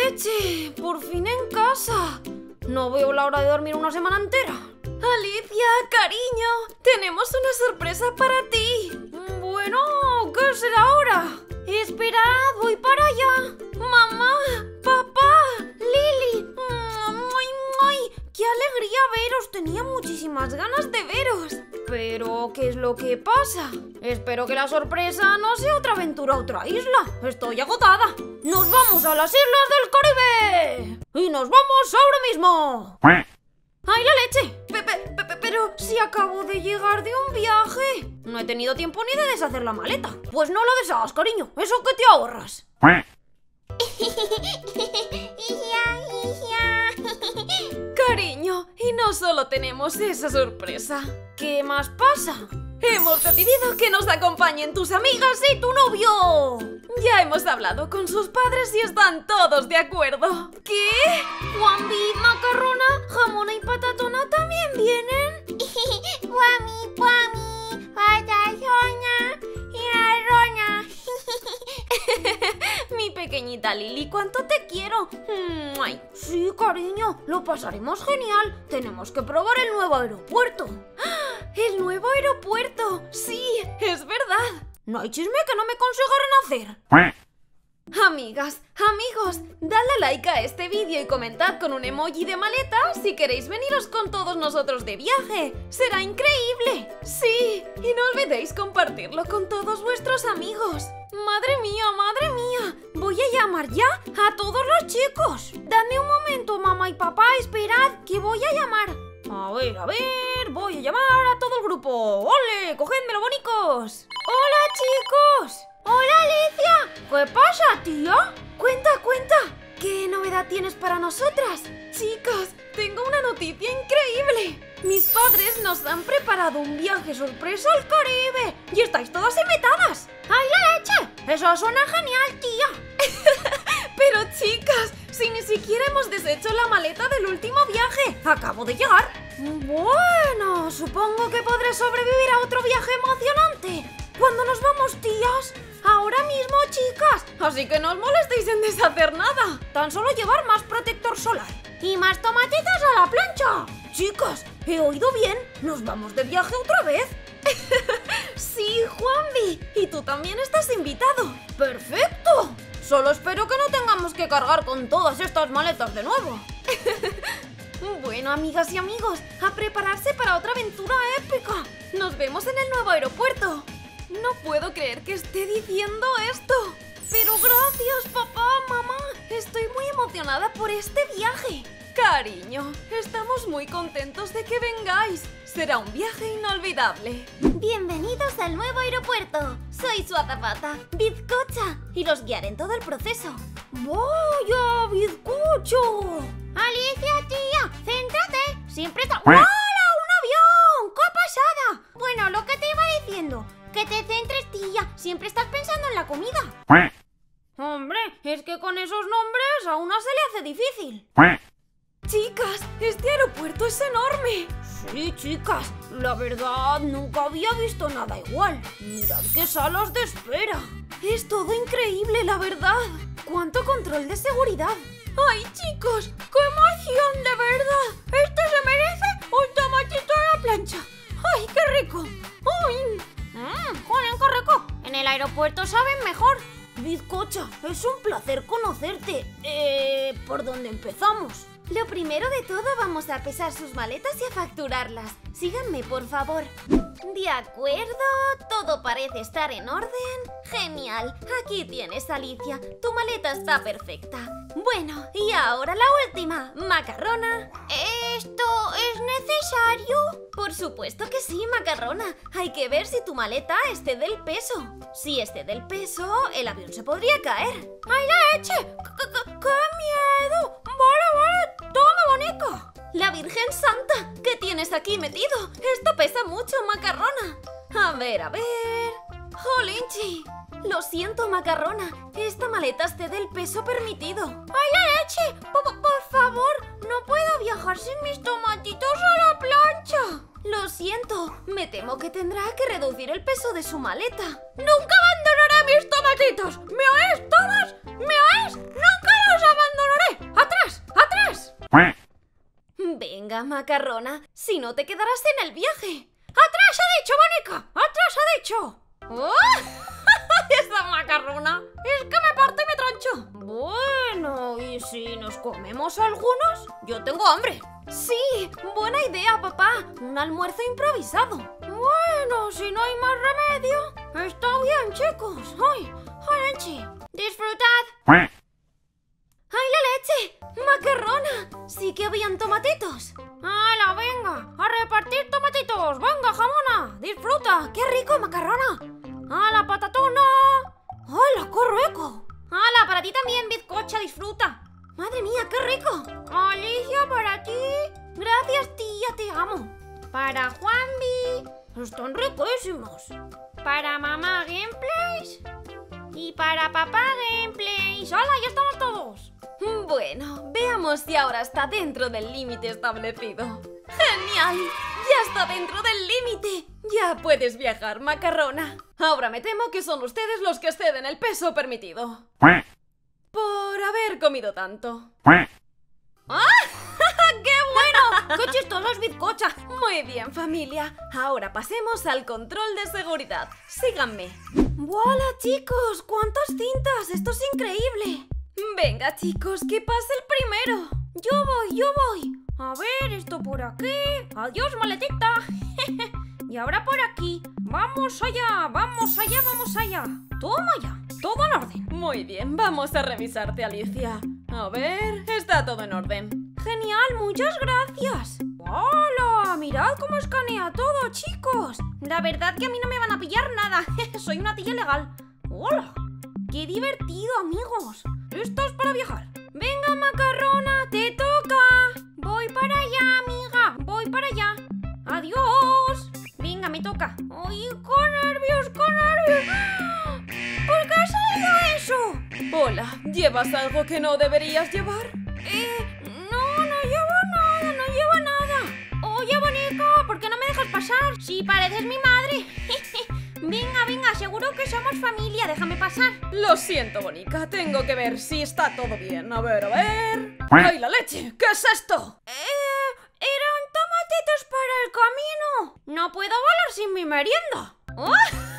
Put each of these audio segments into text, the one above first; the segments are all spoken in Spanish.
leche! ¡Por fin en casa! No veo la hora de dormir una semana entera. Alicia, cariño, tenemos una sorpresa para ti. Bueno, ¿qué será ahora? Esperad, voy para allá. Mamá, papá, Lili. ¡Ay! ¡Qué alegría veros! Tenía muchísimas ganas de veros. Pero, ¿qué es lo que pasa? Espero que la sorpresa no sea otra aventura a otra isla. Estoy agotada. ¡Nos vamos a las Islas del Caribe! ¡Y nos vamos ahora mismo! ¡Ay, la leche! Pero si acabo de llegar de un viaje. No he tenido tiempo ni de deshacer la maleta. Pues no lo deshagas, cariño. Eso que te ahorras. Cariño, y no solo tenemos esa sorpresa. ¿Qué más pasa? Hemos decidido que nos acompañen tus amigas y tu novio. Ya hemos hablado con sus padres y están todos de acuerdo. ¿Qué? ¿Juanvi, Macarrona, Jamona y Patatona también vienen? Guami, Patatona y Arrona. Mi pequeñita Lili, ¿cuánto te quiero? ¡Ay! Sí, cariño, lo pasaremos genial. Tenemos que probar el nuevo aeropuerto. ¡Ah! ¡El nuevo aeropuerto! ¡Sí, es verdad! No hay chisme que no me consigan hacer. Amigas, amigos, dadle a like a este vídeo y comentad con un emoji de maleta si queréis veniros con todos nosotros de viaje. ¡Será increíble! ¡Sí! Y no olvidéis compartirlo con todos vuestros amigos. ¡Madre mía! Voy a llamar ya a todos los chicos. Dadme un momento, mamá y papá, esperad, que voy a llamar. A ver, voy a llamar a todo el grupo. ¡Ole! ¡Cogedmelo, bonicos! ¡Hola, chicos! ¡Hola, Alicia! ¿Qué pasa, tía? Cuenta. ¿Qué novedad tienes para nosotras? Chicas, tengo una noticia increíble. Mis padres nos han preparado un viaje sorpresa al Caribe y estáis todas invitadas. ¡Ay, la leche! Eso suena genial, tía. Pero chicas, si ni siquiera hemos deshecho la maleta del último viaje. Acabo de llegar. Bueno, supongo que podré sobrevivir a otro viaje emocionante. ¿Cuándo nos vamos, tías? Ahora mismo, chicas. Así que no os molestéis en deshacer nada. Tan solo llevar más protector solar. Y más tomatitos a la plancha. Chicas, ¿he oído bien? ¿Nos vamos de viaje otra vez? Sí, Juanvi. Y tú también estás invitado. ¡Perfecto! Solo espero que no tengamos que cargar con todas estas maletas de nuevo. Bueno, amigas y amigos, a prepararse para otra aventura épica. Nos vemos en el nuevo aeropuerto. No puedo creer que esté diciendo esto. Pero gracias, papá, mamá. Estoy muy emocionada por este viaje. Cariño, estamos muy contentos de que vengáis. Será un viaje inolvidable. Bienvenidos al nuevo aeropuerto. Soy su azafata, Bizcocha, y los guiaré en todo el proceso. ¡Vaya, bizcocho! Alicia, tía, céntrate. Siempre está... ¡Hola, un avión! ¡Qué pasada! Bueno, lo que te iba diciendo, que te centres, tía. Siempre estás pensando en la comida. Hombre, es que con esos nombres a una se le hace difícil. Chicas, este aeropuerto es enorme. Sí, chicas, la verdad nunca había visto nada igual. Mirad qué salas de espera. Es todo increíble, la verdad. ¡Cuánto control de seguridad! ¡Ay, chicos! ¡Qué emoción, de verdad! ¡Esto se merece un tomatito a la plancha! ¡Ay, qué rico! ¡Uy! ¡Joder, qué rico! En el aeropuerto saben mejor. Bizcocha, es un placer conocerte. ¿Por dónde empezamos? Lo primero de todo, vamos a pesar sus maletas y a facturarlas. Síganme, por favor. De acuerdo, todo parece estar en orden. Genial, aquí tienes, Alicia. Tu maleta está perfecta. Bueno, y ahora la última, Macarrona. ¿Esto es necesario? Por supuesto que sí, Macarrona. Hay que ver si tu maleta excede el peso. Si excede el peso, el avión se podría caer. ¡Ay, la leche! ¡Qué miedo! ¡Vale! ¡Toma, bonica! La Virgen Santa, ¿qué tienes aquí metido? Esto pesa mucho, Macarrona. A ver... ¡Jolinchi! Lo siento, Macarrona. Esta maleta excede el peso permitido. ¡Ay, la leche! Por favor, no puedo viajar sin mis tomatitos a la plancha. Lo siento, me temo que tendrá que reducir el peso de su maleta. ¡Nunca abandonaré mis tomatitos! ¿Me oís todas? ¿Me oís? ¡Nunca los abandonaré! Venga, macarrona, si no te quedarás en el viaje. ¡Atrás ha dicho, Mónica! ¡Atrás ha dicho! ¡Oh! ¡Esa macarrona! ¡Es que me parte y me troncho! Bueno, ¿y si nos comemos algunos? Yo tengo hambre. Sí, buena idea, papá. Un almuerzo improvisado. Bueno, si no hay más remedio. Está bien, chicos. ¡Ay, leche! ¡Disfrutad! ¡Ay, la leche! ¡Macarrona! Sí que habían tomatitos. ¡Hala, venga! ¡A repartir tomatitos! ¡Venga, jamona! ¡Disfruta! ¡Qué rico, macarrona! ¡Hala, patatona! ¡Hala, qué rico! ¡Hala, para ti también, bizcocha! ¡Disfruta! ¡Madre mía, qué rico! Alicia, para ti. Gracias, tía, te amo. Para Juanvi. Están riquísimos. Para mamá Gameplays. Y para papá Gameplays. ¡Hala, ya estamos todos! Bueno, veamos si ahora está dentro del límite establecido. ¡Genial! ¡Ya está dentro del límite! Ya puedes viajar, macarrona. Ahora me temo que son ustedes los que exceden el peso permitido. Por haber comido tanto. ¡Ah! ¡Qué bueno! ¡Qué chistoso es bizcocha! Muy bien, familia. Ahora pasemos al control de seguridad. Síganme. ¡Hola, chicos! ¡Cuántas cintas! ¡Esto es increíble! Venga, chicos, que pase el primero. Yo voy. A ver, esto por aquí. Adiós, maletita. Y ahora por aquí. Vamos allá, vamos allá, vamos allá. Toma ya, todo en orden. Muy bien, vamos a revisarte, Alicia. A ver, está todo en orden. Genial, muchas gracias. ¡Hola! Mirad cómo escanea todo, chicos. La verdad que a mí no me van a pillar nada. Soy una tía legal. ¡Hola! ¡Qué divertido, amigos! ¿Listos para viajar? ¡Venga, macarrona! ¡Te toca! Voy para allá, amiga. Voy para allá. ¡Adiós! Venga, me toca. ¡Ay, con nervios, con nervios! ¿Por qué ha salido eso? Hola, ¿llevas algo que no deberías llevar? No llevo nada. Oye, Bonica, ¿por qué no me dejas pasar? Si pareces mi madre. Venga, seguro que somos familia, déjame pasar. Lo siento, Bonica, tengo que ver si está todo bien. A ver. ¡Ay, la leche! ¿Qué es esto? Eran tomatitos para el camino. No puedo volar sin mi merienda. ¡Oh!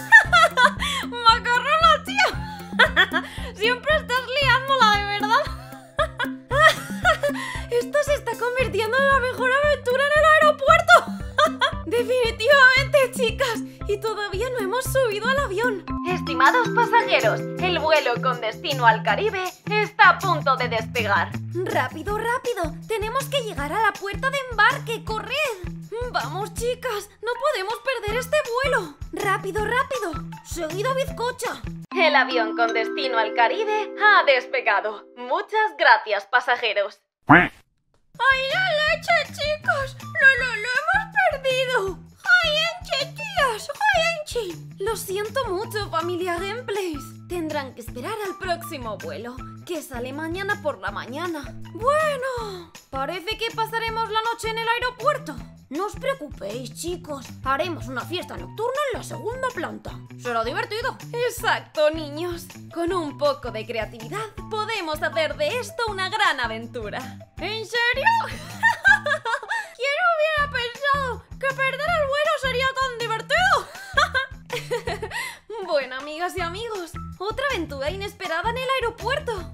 ¡Macarrona, tío! Siempre estás liándola, de verdad. Esto se está convirtiendo en la mejor aventura en el aeropuerto. Definitivamente, chicas. Y todavía no hemos subido al avión. Estimados pasajeros, el vuelo con destino al Caribe está a punto de despegar. ¡Rápido! Tenemos que llegar a la puerta de embarque. ¡Corred! ¡Vamos, chicas! ¡No podemos perder este vuelo! ¡Rápido! ¡Seguido, bizcocha! El avión con destino al Caribe ha despegado. Muchas gracias, pasajeros. ¡Ay, la leche, chicos! ¡Lo hemos perdido! ¡Ay, tías! ¡Ay, lo siento mucho, familia Gameplays. Tendrán que esperar al próximo vuelo, que sale mañana por la mañana. Bueno, parece que pasaremos la noche en el aeropuerto. No os preocupéis, chicos. Haremos una fiesta nocturna en la segunda planta. Será divertido. Exacto, niños. Con un poco de creatividad podemos hacer de esto una gran aventura. ¿En serio? ¿Quién hubiera pensado que perder el vuelo sería tan divertido? Bueno, amigas y amigos, otra aventura inesperada en el aeropuerto.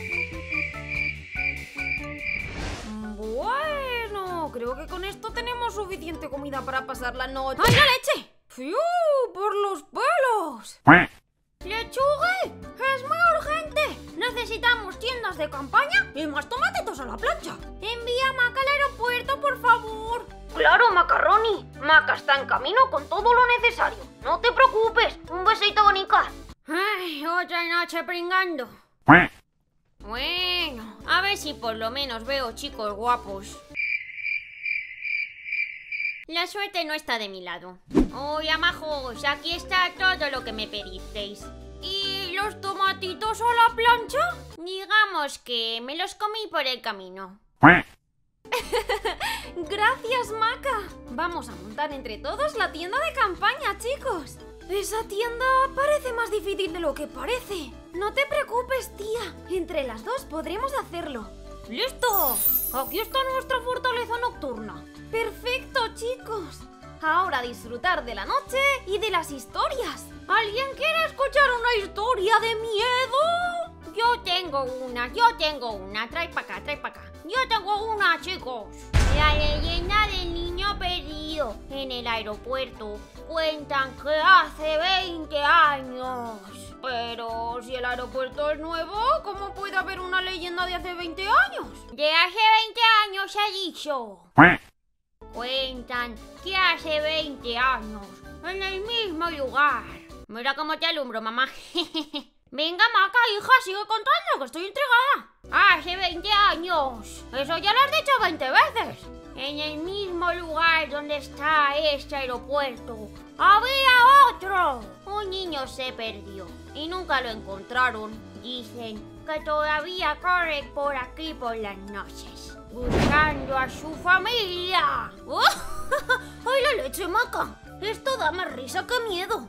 Bueno, creo que con esto tenemos suficiente comida para pasar la noche. ¡Ay, la leche! ¡Fiu! ¡Por los pelos! ¡Lechugue! ¡Es muy urgente! Necesitamos tiendas de campaña y más tomatitos a la plancha. Envía a Maca al aeropuerto, por favor. ¡Claro, Macarroni! Maca está en camino con todo lo necesario. No te preocupes. Un besito, Bonica. ¡Ay, otra noche pringando! Bueno, a ver si por lo menos veo chicos guapos. La suerte no está de mi lado. Hola, majos, aquí está todo lo que me pedisteis. ¿Y los tomatitos a la plancha? Digamos que me los comí por el camino. Gracias, Maca. Vamos a montar entre todos la tienda de campaña, chicos. Esa tienda parece más difícil de lo que parece. No te preocupes, tía. Entre las dos podremos hacerlo. ¡Listo! Aquí está nuestra fortaleza nocturna. ¡Perfecto, chicos! Ahora disfrutar de la noche y de las historias. ¿Alguien quiere escuchar una historia de miedo? Yo tengo una. Trae para acá. Yo tengo una, chicos. La leyenda del niño perdido en el aeropuerto. Cuentan que hace 20 años. Pero si el aeropuerto es nuevo, ¿cómo puede haber una leyenda de hace 20 años? De hace 20 años he dicho. Cuentan que hace 20 años, en el mismo lugar. Mira cómo te alumbro, mamá. Venga, Maca, hija, sigue contando, que estoy intrigada. Hace 20 años. Eso ya lo has dicho 20 veces. En el mismo lugar donde está este aeropuerto, había otro. Un niño se perdió y nunca lo encontraron. Dicen que todavía corre por aquí por las noches, buscando a su familia. ¡Ay, la leche, Maca! Esto da más risa que miedo.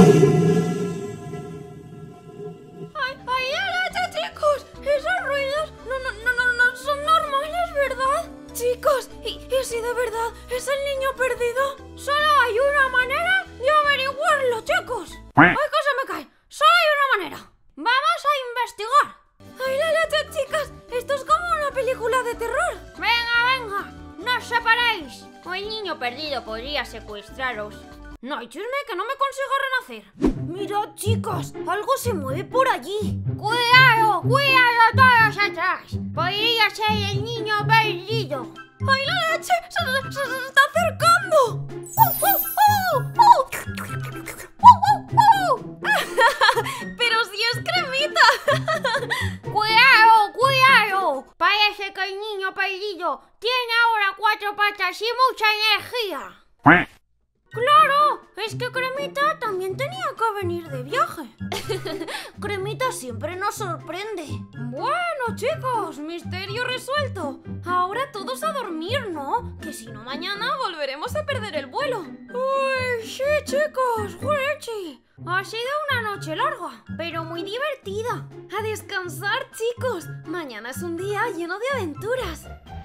¡Ay, la leche, chicos! Esos ruidos no son normales, ¿verdad? Chicos, ¿y si de verdad es el niño perdido? Solo hay una manera de averiguarlo, chicos. ¡Ay, que se me cae! Solo hay una manera. ¡Vamos a investigar! ¡Ay, la leche, chicas! Esto es como una película de terror. Venga, no os separéis. O el niño perdido podría secuestraros. No hay chisme, que no me consigo renacer. Mirad, chicos, algo se mueve por allí. ¡Cuidado todos atrás! Podría ser el niño perdido. ¡Ay, la leche! ¡Se está acercando! ¡Pero si es Cremita! ¡Cuidado! Parece que el niño perdido tiene ahora 4 patas y mucha energía. ¡Claro! Es que Cremita también tenía que venir de viaje. Cremita siempre nos sorprende. Bueno, chicos, misterio resuelto. Ahora todos a dormir, ¿no? Que si no mañana volveremos a perder el vuelo. ¡Uy, sí, chicos! ¡Juechi! Ha sido una noche larga, pero muy divertida. A descansar, chicos. Mañana es un día lleno de aventuras.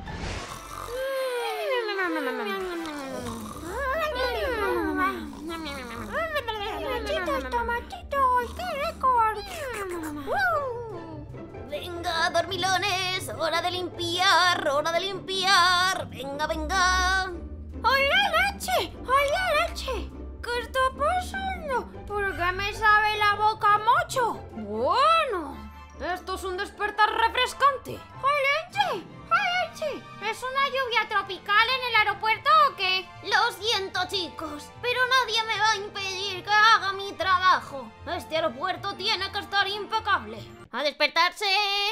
Tomatitos, qué récord. Venga, dormilones, hora de limpiar. Venga. ¡Ay, la leche! ¿Qué está pasando? ¿Por qué me sabe la boca mucho? Bueno, esto es un despertar refrescante. ¡Ay, leche! ¿Es una lluvia tropical en el aeropuerto o qué? Lo siento, chicos, pero nadie me va a impedir que haga mi trabajo. Este aeropuerto tiene que estar impecable. ¡A despertarse!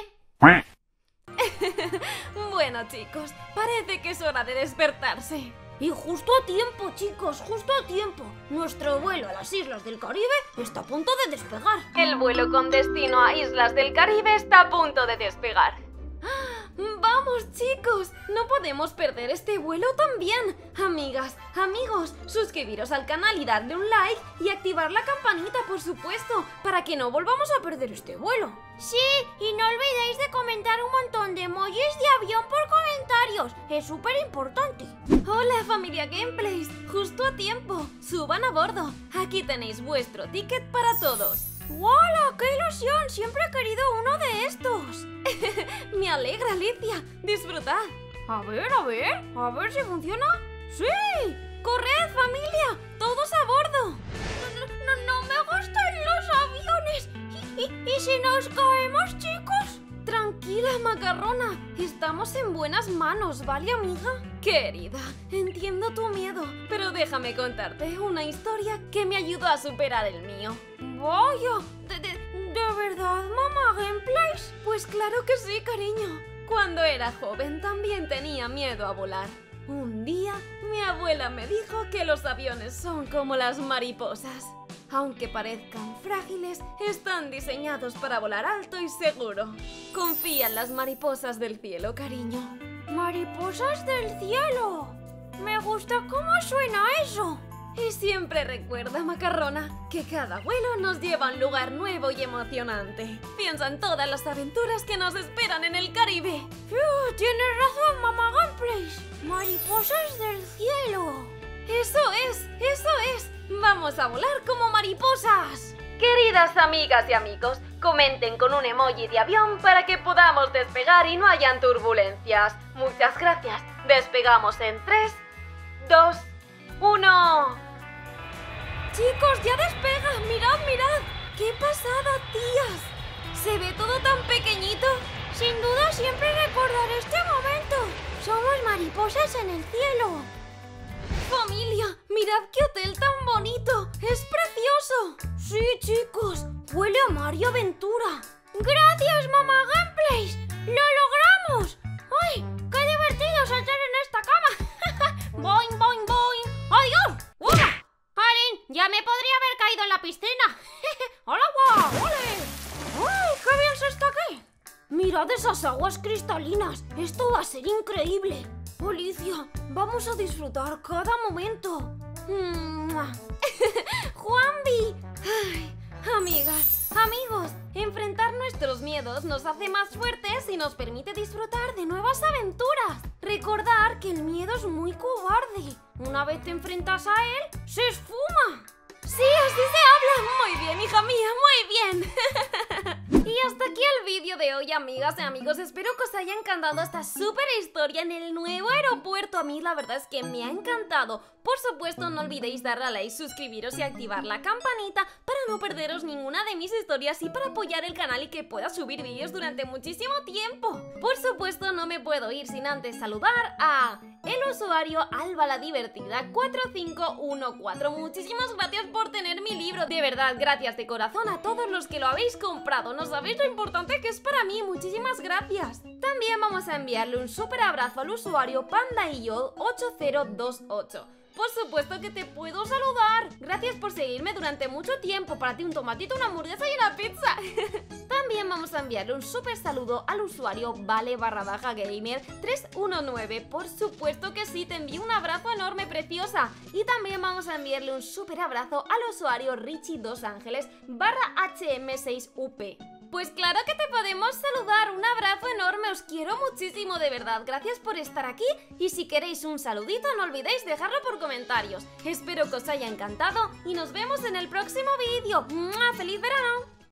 Bueno, chicos, parece que es hora de despertarse. Y justo a tiempo, chicos, justo a tiempo. Nuestro vuelo a las Islas del Caribe está a punto de despegar. El vuelo con destino a Islas del Caribe está a punto de despegar. ¡Vamos, chicos! No podemos perder este vuelo también. Amigas, amigos, suscribiros al canal y darle un like y activar la campanita, por supuesto, para que no volvamos a perder este vuelo. Sí, y no olvidéis de comentar un montón de emojis de avión por comentarios. Es súper importante. Hola, familia Gameplays. Justo a tiempo. Suban a bordo. Aquí tenéis vuestro ticket para todos. ¡Hola! ¡Qué ilusión! Siempre he querido uno de estos. Me alegra, Alicia. Disfrutad. A ver si funciona. ¡Sí! ¡Corred, familia! ¡Todos a bordo! No me gustan los aviones. ¿Y si nos caemos, chicos? Tranquila, macarrona. Estamos en buenas manos, ¿vale, amiga? Querida, entiendo tu miedo, pero déjame contarte una historia que me ayudó a superar el mío. Vaya, ¿de verdad, mamá Gameplays? Pues claro que sí, cariño. Cuando era joven también tenía miedo a volar. Un día, mi abuela me dijo que los aviones son como las mariposas. Aunque parezcan frágiles, están diseñados para volar alto y seguro. Confía en las mariposas del cielo, cariño. ¡Mariposas del cielo! Me gusta cómo suena eso. Y siempre recuerda, Macarrona, que cada vuelo nos lleva a un lugar nuevo y emocionante. Piensa en todas las aventuras que nos esperan en el Caribe. Tienes razón, Mamá Gameplays. Mariposas del cielo. ¡Eso es! ¡Eso es! ¡Vamos a volar como mariposas! Queridas amigas y amigos, comenten con un emoji de avión para que podamos despegar y no hayan turbulencias. Muchas gracias. Despegamos en 3, 2, 1... ¡Chicos, ya despega! ¡Mirad, mirad! ¡Qué pasada, tías! ¿Se ve todo tan pequeñito? Sin duda siempre recordaré este momento. Somos mariposas en el cielo. ¡Familia! ¡Mirad qué hotel tan bonito! ¡Es precioso! Sí, chicos, huele a Mario Aventura. ¡Gracias, Mamá Gameplays! ¡Lo logramos! ¡Ay, qué divertido saltar en esta cama! ¡Boing, boing, boing! ¡Adiós! ¡Hola! ¡Alin, ya me podría haber caído en la piscina! ¡Hola, guau! ¡Ole! ¡Ay, qué bien se está aquí! ¡Mirad esas aguas cristalinas! ¡Esto va a ser increíble! Alicia, vamos a disfrutar cada momento. ¡Juanvi! Ay, amigas, amigos, enfrentar nuestros miedos nos hace más fuertes y nos permite disfrutar de nuevas aventuras. Recordar que el miedo es muy cobarde. Una vez te enfrentas a él, se esfuma. ¡Sí, así se habla! Muy bien, hija mía, muy bien. Y hasta aquí el vídeo de hoy, amigas y amigos. Espero que os haya encantado esta súper historia en el nuevo aeropuerto. A mí la verdad es que me ha encantado. Por supuesto, no olvidéis darle a like, suscribiros y activar la campanita para no perderos ninguna de mis historias y para apoyar el canal y que pueda subir vídeos durante muchísimo tiempo. Por supuesto, no me puedo ir sin antes saludar a el usuario Alba la Divertida 4514. Muchísimas gracias por tener mi libro. De verdad, gracias de corazón a todos los que lo habéis comprado. No sabéis lo importante que es para mí. Muchísimas gracias. También vamos a enviarle un súper abrazo al usuario PandaIO8028. Por supuesto que te puedo saludar. Gracias por seguirme durante mucho tiempo. Para ti un tomatito, una hamburguesa y una pizza. También vamos a enviarle un súper saludo al usuario Vale_Gamer319. Por supuesto que sí, te envío un abrazo enorme, preciosa. Y también vamos a enviarle un súper abrazo al usuario Richie2Ángeles_HM6UP. Pues claro que te podemos saludar, un abrazo enorme, os quiero muchísimo, de verdad, gracias por estar aquí y si queréis un saludito no olvidéis dejarlo por comentarios. Espero que os haya encantado y nos vemos en el próximo vídeo. ¡Mua! ¡Feliz verano!